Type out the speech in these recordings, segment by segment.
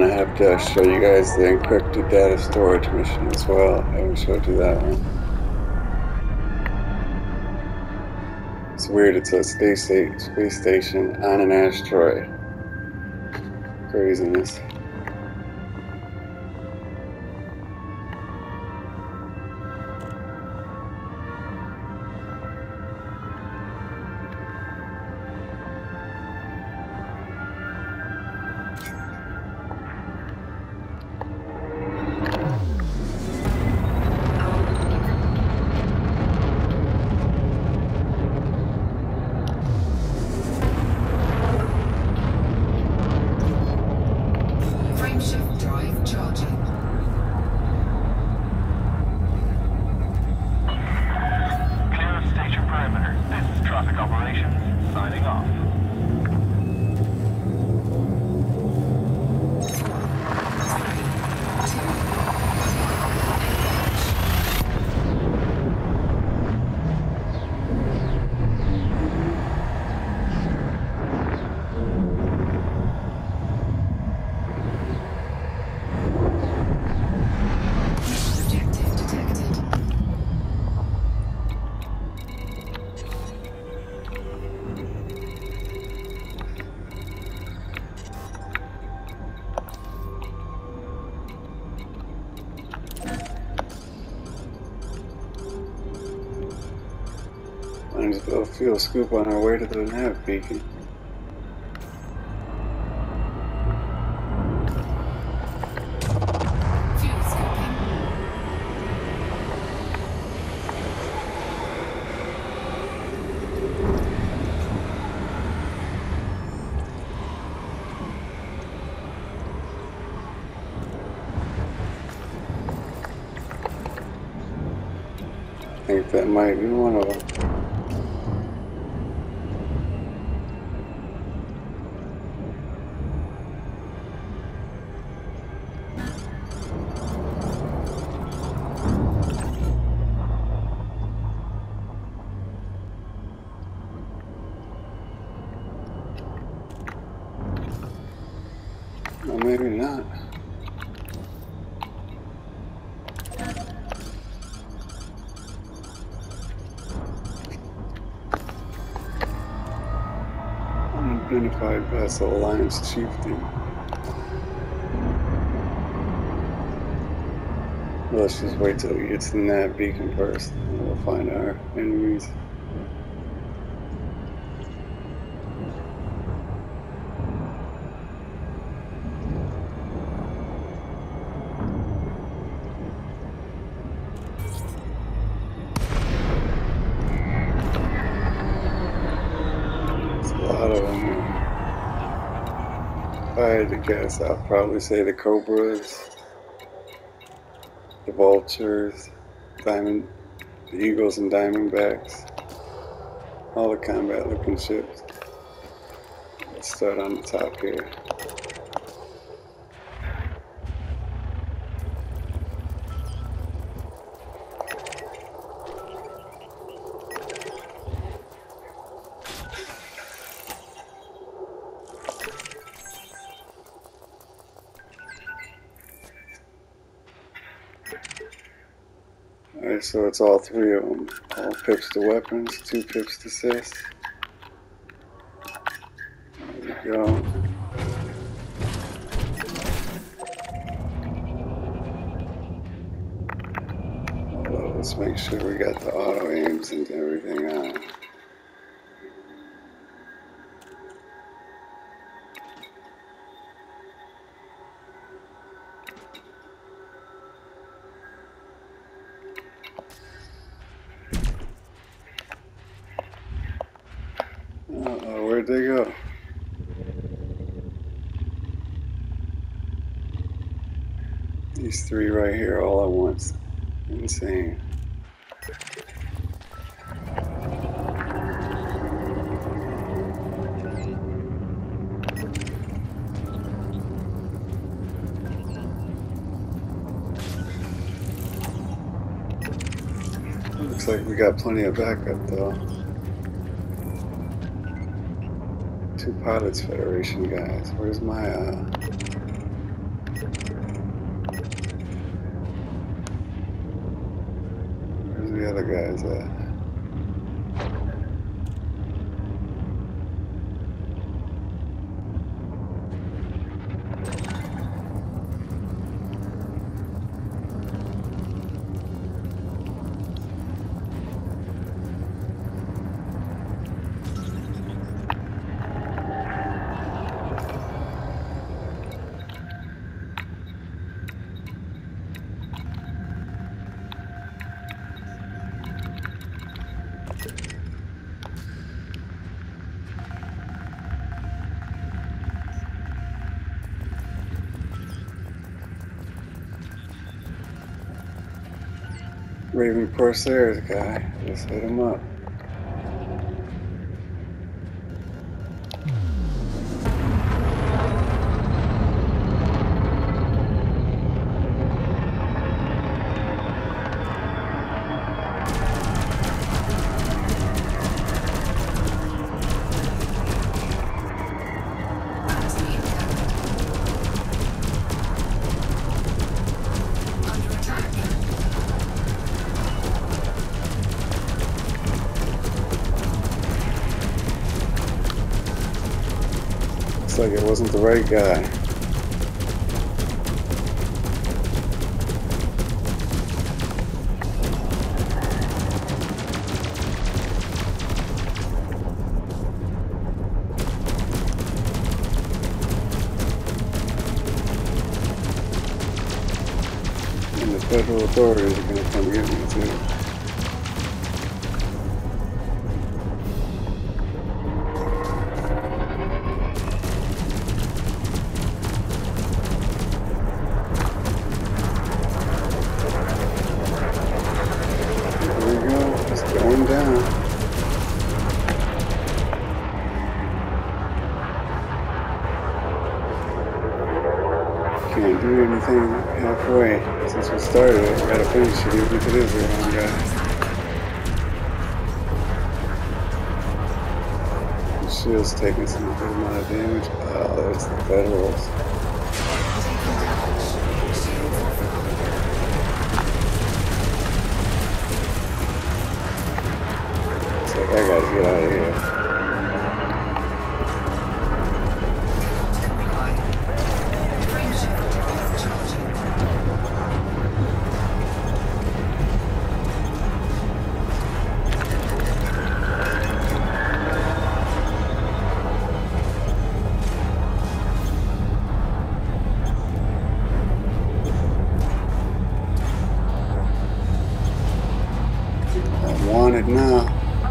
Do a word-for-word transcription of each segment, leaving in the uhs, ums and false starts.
gonna have to show you guys the encrypted data storage mission as well. I haven't showed you that one. It's weird, it's a space, sta space station on an asteroid. Craziness. Might as well fuel scoop on our way to the nav beacon. Fuel scooping. I think that might be one of them. Or maybe not. Unidentified vessel, Alliance Chieftain. Let's just wait till we get to the nav beacon first, and we'll find our enemies. If I had to guess, I'll probably say the Cobras, the Vultures, Diamond, the Eagles and Diamondbacks, all the combat looking ships. Let's start on the top here. Alright, so it's all three of them. All pips to weapons, two pips to sis. There we go. Although, let's make sure we got the auto aims and everything on. Uh-oh, where'd they go? These three right here all at once. Insane. Looks like we got plenty of backup though. Two Pilots Federation guys. Where's my uh Where's the other guys at? Raven Corsairs guy. Let's hit him up. Looks like it wasn't the right guy. And the federal authorities are going to come get me too. Down. Can't do anything halfway. Since we started it, we gotta finish it even if it is the wrong guy. The shield's taking some good amount of damage. Oh, there's the Federals. I gotta get out of here. I want it now.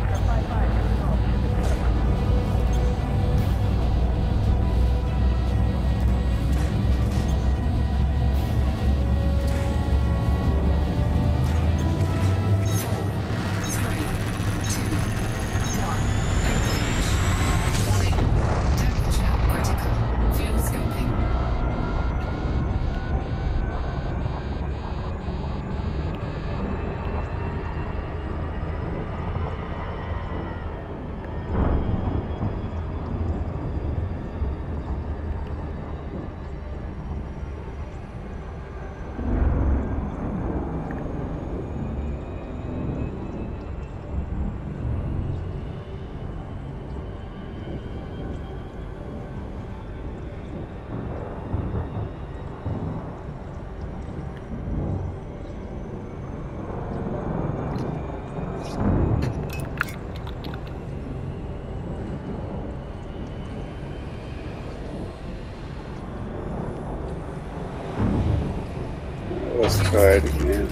Let's try it again.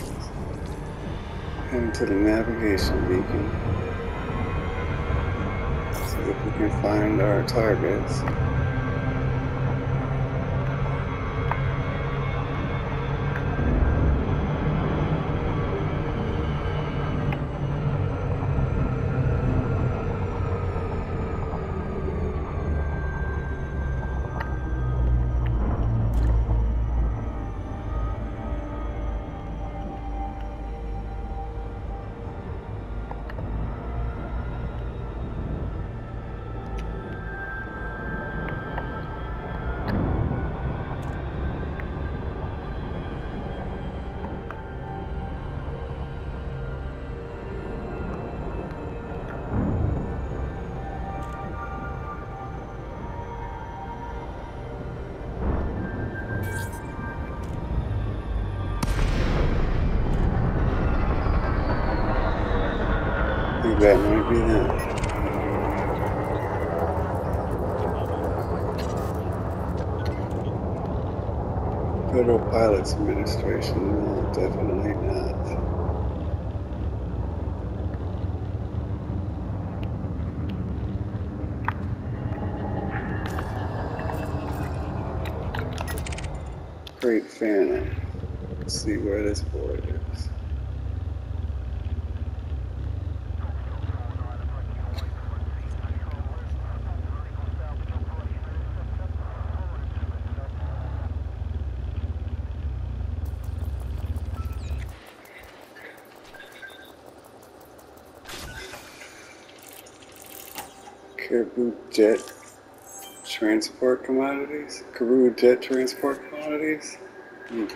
Head to the navigation beacon. See if we can find our targets. that might be them. Federal Pilots Administration, no, definitely not. Great Phantom. Let's see where this board is. Caribou Jet Transport Commodities? Caribou Jet Transport Commodities? Hmm.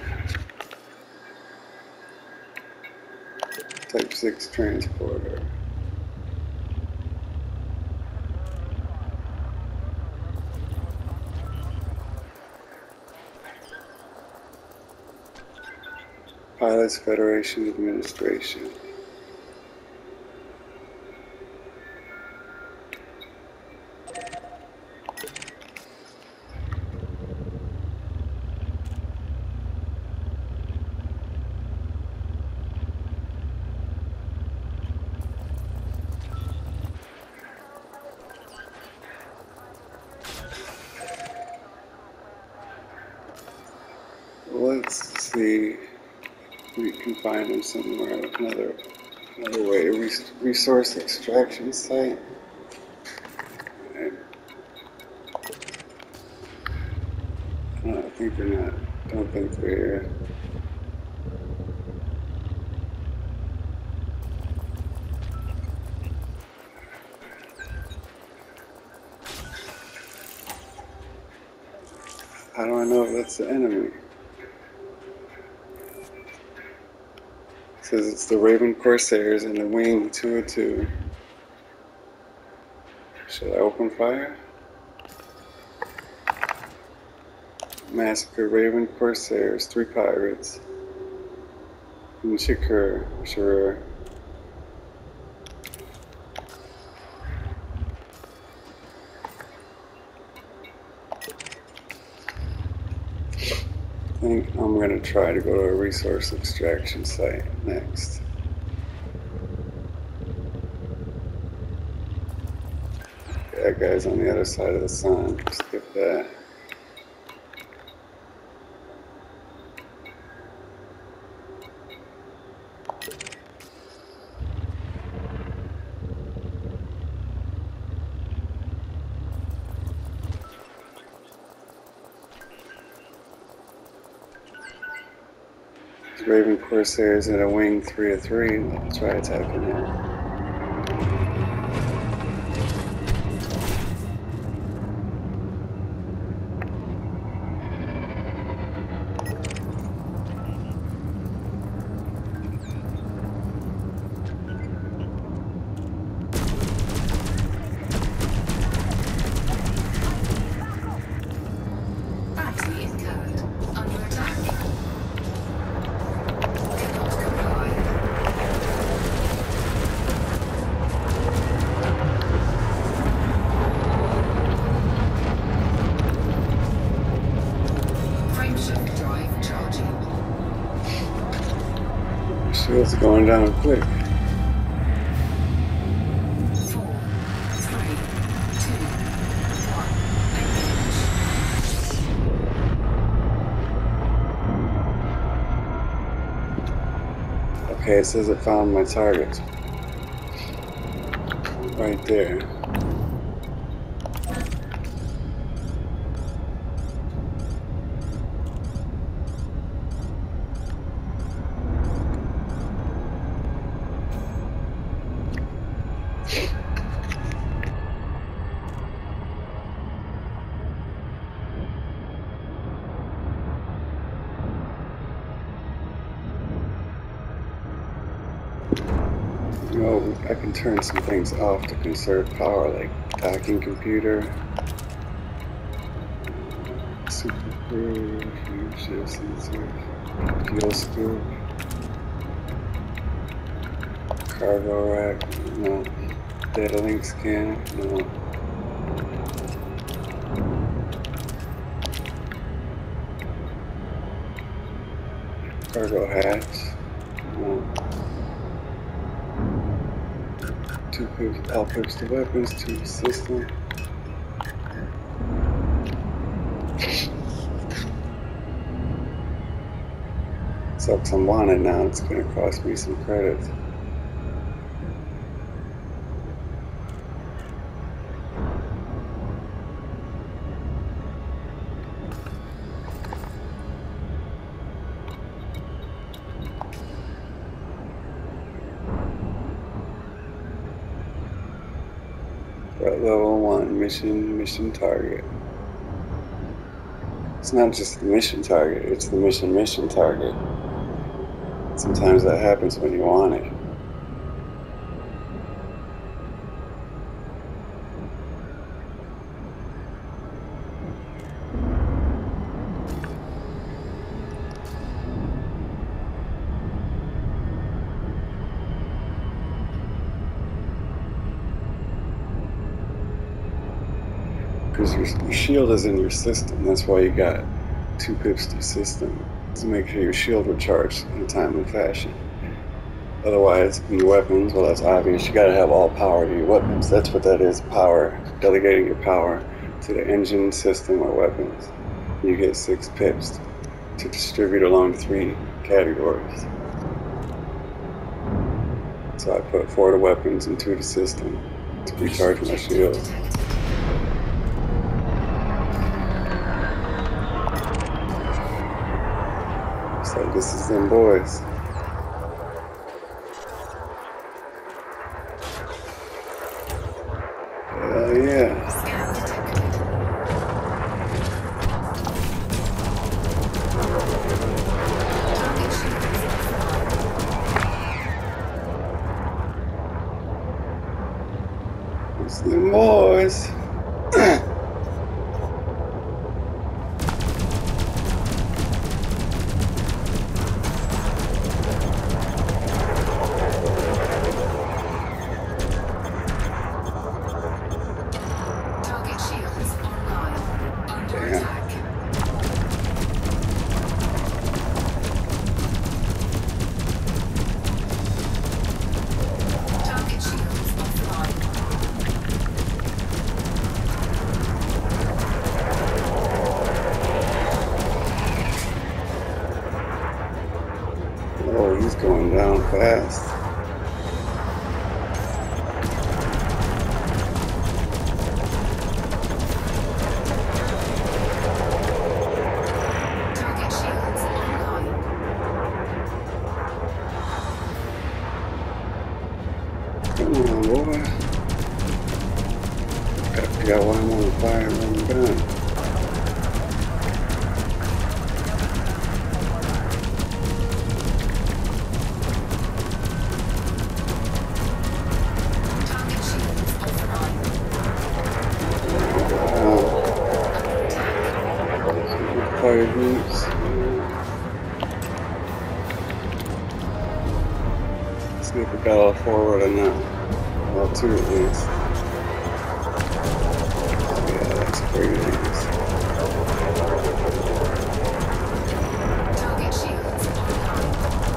Type six transporter. Pilots Federation Administration. Let's see if we can find them somewhere. Another, another way. Resource extraction site. Right. I think they're not. Don't think they're here. How do I know if that's the enemy? It says it's the Raven Corsairs and the Wing two oh two. Should I open fire? Massacre Raven Corsairs, three pirates. And Shakur, sure. I think I'm going to try to go to a resource extraction site next. That guy's on the other side of the sun. Skip that. Raven Corsairs and a Wing three oh three. Let's try attacking him. Shields are going down quick. Four, three, two, one, engage. Okay, it says it found my target. Right there. You know, I can turn some things off to conserve power, like docking computer, super crew, fuel sensor, fuel scoop, cargo rack. No. Data link scan. No. Cargo hatch. No. Two pips, all pips to weapons, two to system. Sucks I'm wanted now, it's gonna cost me some credits. Threat level one, mission, mission target. It's not just the mission target, it's the mission, mission target. Sometimes that happens when you want it. Because your, your shield is in your system, that's why you got two pips to system, to make sure your shield will charge in a timely fashion. Otherwise, in your weapons, well, that's obvious, you gotta have all power to your weapons. That's what that is, power. Delegating your power to the engine, system, or weapons. You get six pips to distribute along three categories. So I put four to weapons and two to system to recharge my shield. So this is them boys. Hell yeah. It's them boys. Oh, he's going down fast. Come on, boy. Gotta figure out why I'm on fire when I'm done. Fire groups. See if we got all forward or not. Well, two at least. Yeah, that's pretty nice. Target shields online.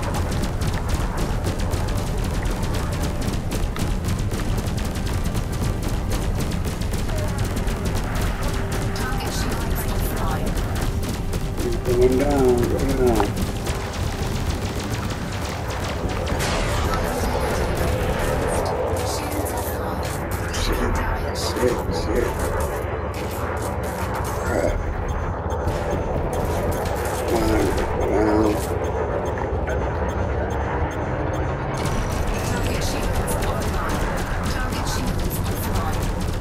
Target shields offline. Going down, going down. Shit, shit. Crap. Come on, go down. Target shields online. Target shields offline.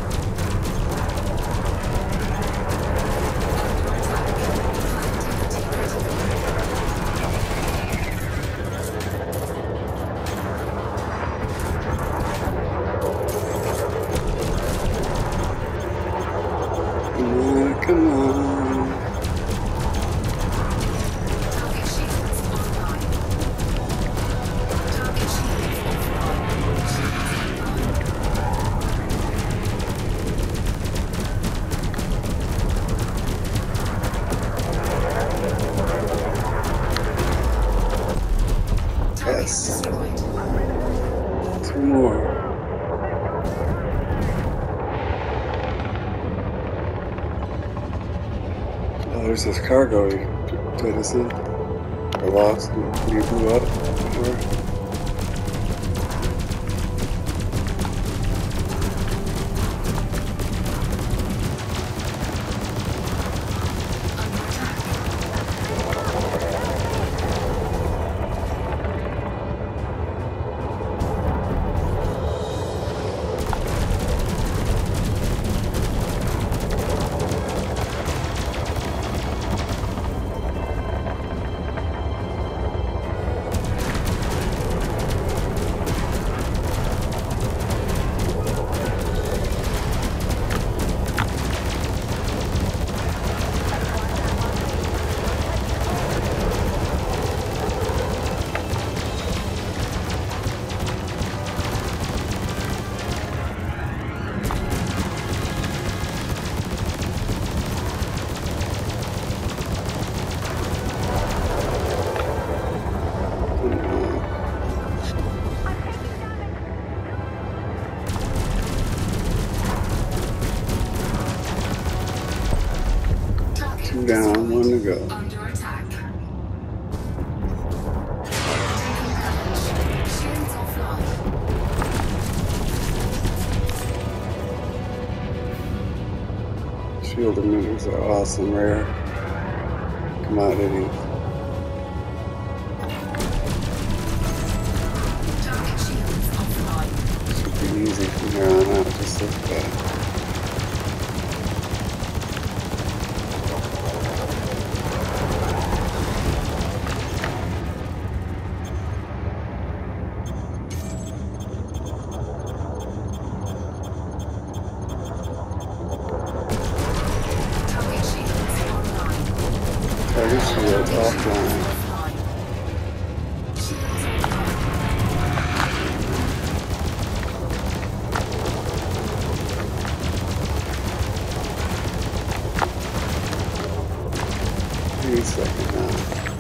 Come on. Target shields online. Target shields offline. Shields online. Oh, there's this cargo you jettison. Or lost when you blew up. Or, two down, one to go. Under attack. Taking damage. Shields offline. Shield emitters are awesome, rare commodity. Target shields offline. Should be easy from here on out, just like that. Target shields online. Target shields offline. Offline. Shields offline. Wait a second now.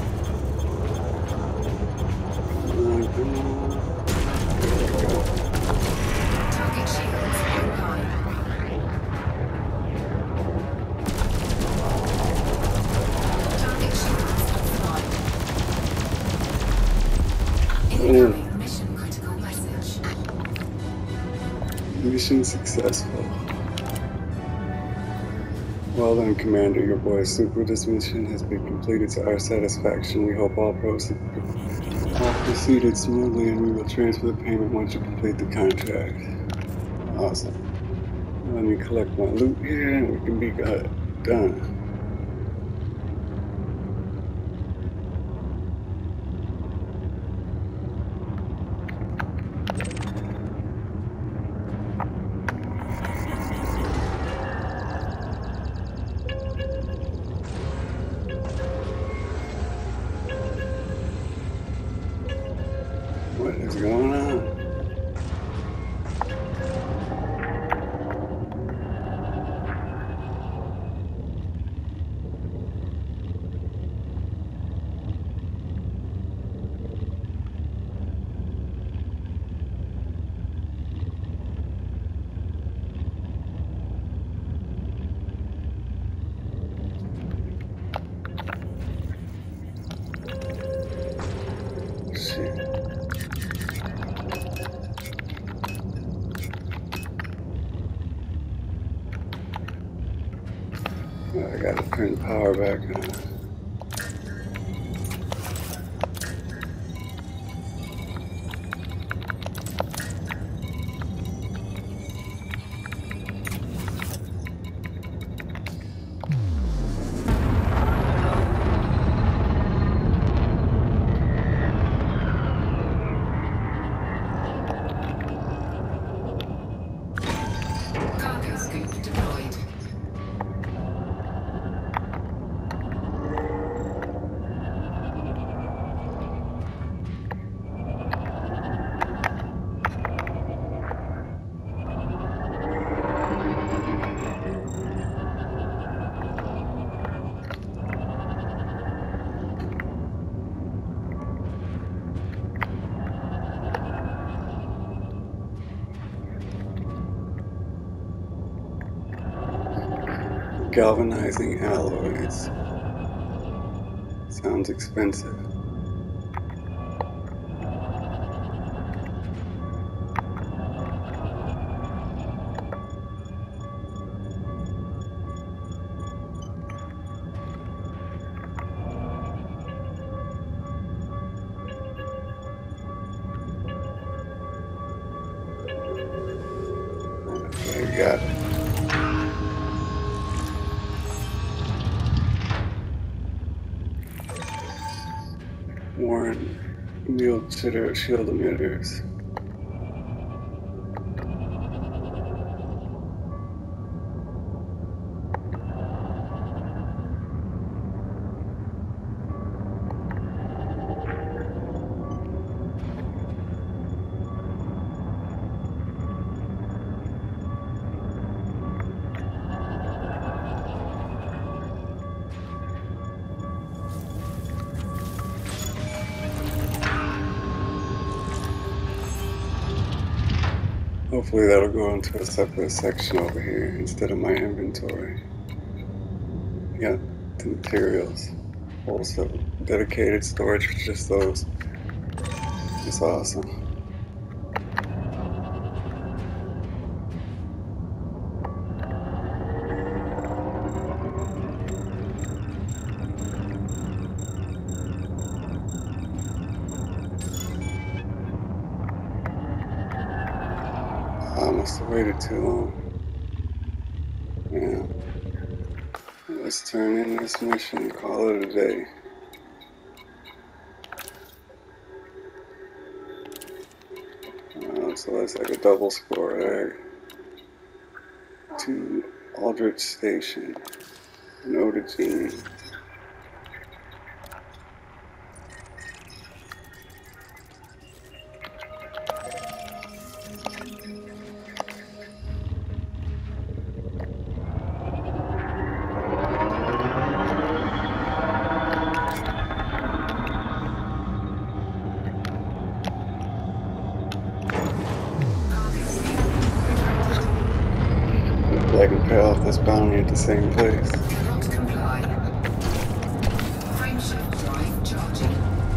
Come on, come on. There we go. Target shields online. Target shields offline. Incoming mission critical message. Mission successful. Well done, Commander. Your boy Super. This mission has been completed to our satisfaction. We hope all proceed, all proceeded smoothly, and we will transfer the payment once you complete the contract. Awesome. Let me collect my loot here, and we can be uh, done. What is going on? Shit. I gotta turn the power back on. Cargo scoop deployed. Galvanizing alloys. Sounds expensive. Okay, got it. Warren Mule Shield emitters. Hopefully that'll go into a separate section over here instead of my inventory. Got the materials. Also dedicated storage for just those. It's awesome. I must have waited too long. Yeah. Let's turn in this mission and call it a day. Uh, so that's like a double score, right? To Aldrich Station. No to Gene. I can pay off this bounty at the same place. Cannot comply. Frameshift drive charging.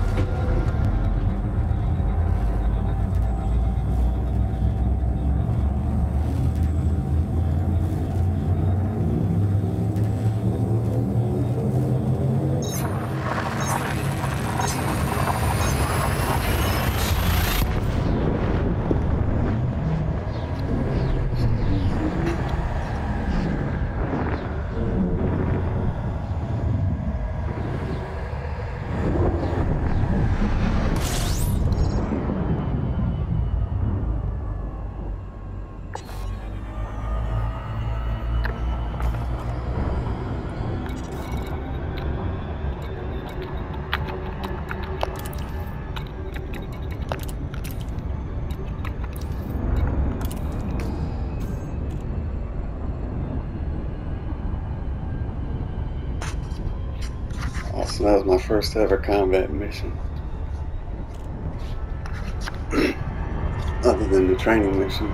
So that was my first ever combat mission. Other than the training mission.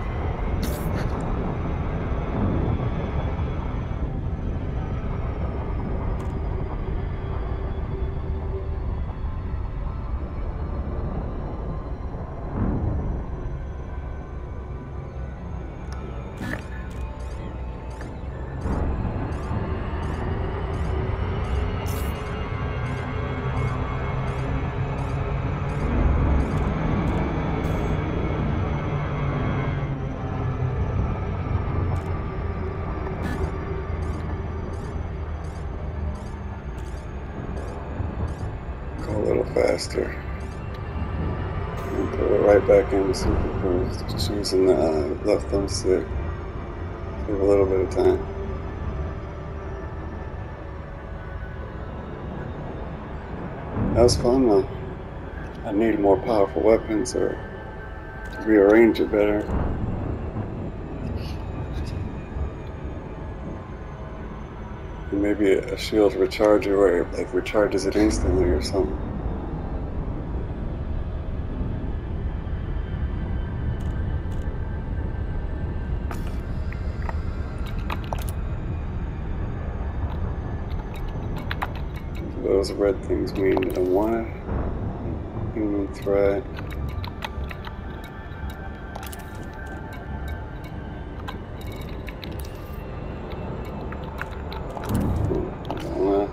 Go a little faster. And put it right back in the super cruise. Choosing the uh, left thumb stick. Give a little bit of time. That was fun though. I need more powerful weapons or to rearrange it better. And maybe a shield recharger where it like recharges it instantly or something. those red things mean? A wanted human threat. Uh,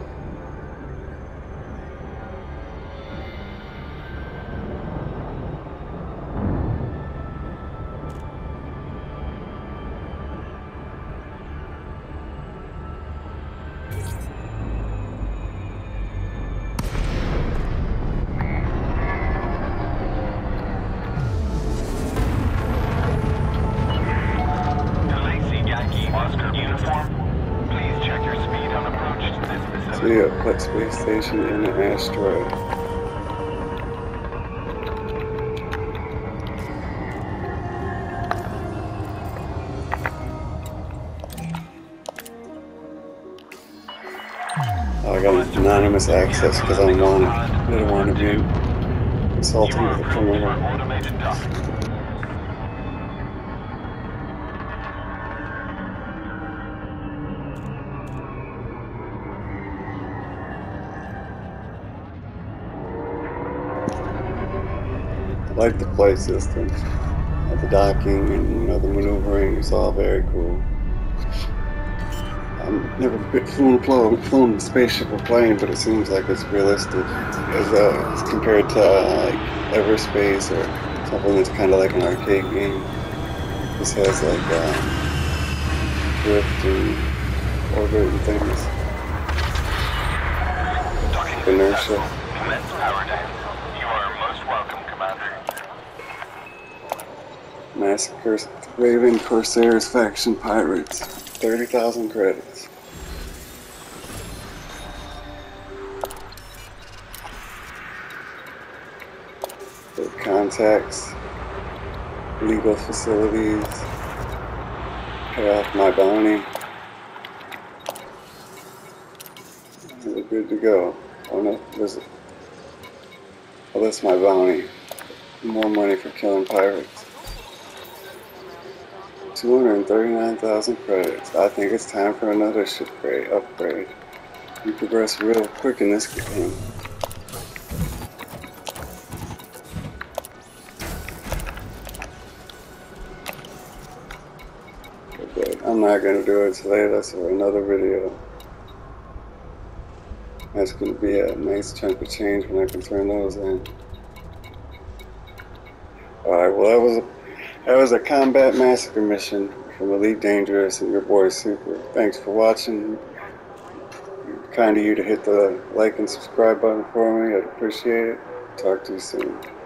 See a pet space station in an asteroid. Oh, I got anonymous access because I'm wanted. I don't want to be consulting with a criminal. I like the play system, uh, the docking and you know the maneuvering. It's all very cool. I've never flown, flown, flown a spaceship or plane, but it seems like it's realistic as, uh, as compared to uh, like Everspace or something that's kind of like an arcade game. This has like um, drift and orbit and things. Inertia. Massacre, Raven Corsairs faction pirates. thirty thousand credits. The contacts, legal facilities, pay off my bounty. We're good to go. Oh no, there's a, oh, that's my bounty. More money for killing pirates. two hundred thirty-nine thousand credits. I think it's time for another ship grade upgrade. You progress real quick in this game. But I'm not going to do it today. That's for another video. That's going to be a nice chunk of change when I can turn those in. Alright, well that was a That was a combat massacre mission from Elite Dangerous and your boy Super. Thanks for watching. Kind of you to hit the like and subscribe button for me. I'd appreciate it. Talk to you soon.